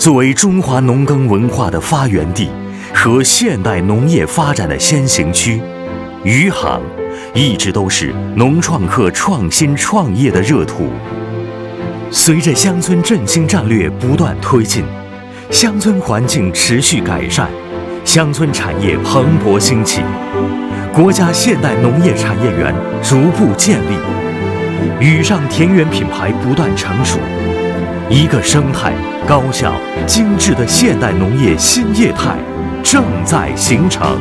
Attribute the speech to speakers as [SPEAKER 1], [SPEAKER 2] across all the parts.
[SPEAKER 1] 作为中华农耕文化的发源地和现代农业发展的先行区，余杭一直都是农创客创新创业的热土。随着乡村振兴战略不断推进，乡村环境持续改善，乡村产业蓬勃兴起，国家现代农业产业园逐步建立，雨上田园品牌不断成熟，一个生态、高效、精致的现代农业新业态正在形成，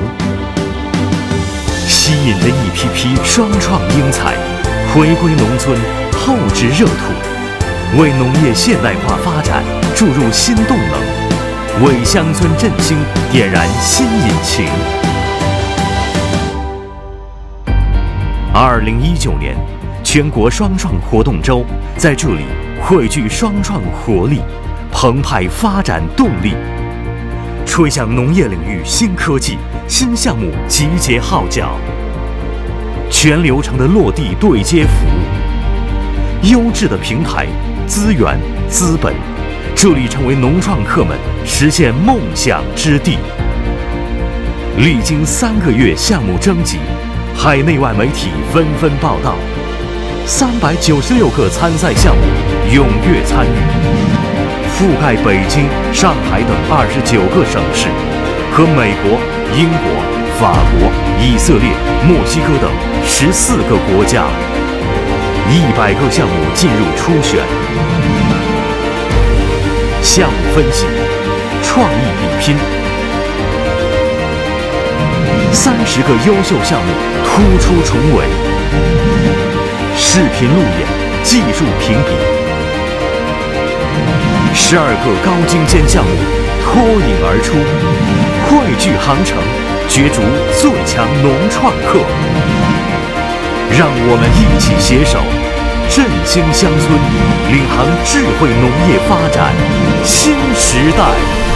[SPEAKER 1] 吸引了一批批双创英才回归农村厚植热土，为农业现代化发展注入新动能，为乡村振兴点燃新引擎。2019年，全国双创活动周在这里汇聚双创活力，澎湃发展动力，吹响农业领域新科技、新项目集结号角，全流程的落地对接服务，优质的平台、资源、资本，这里成为农创客们实现梦想之地。历经3个月项目征集，海内外媒体纷纷报道，396个参赛项目踊跃参与，覆盖北京、上海等29个省市，和美国、英国、法国、以色列、墨西哥等14个国家，100个项目进入初选。项目分析，创意比拼，30个优秀项目突出重围，视频路演，技术评比，12个高精尖项目脱颖而出，汇聚杭城，角逐最强农创客。让我们一起携手，振兴乡村，领航智慧农业发展新时代。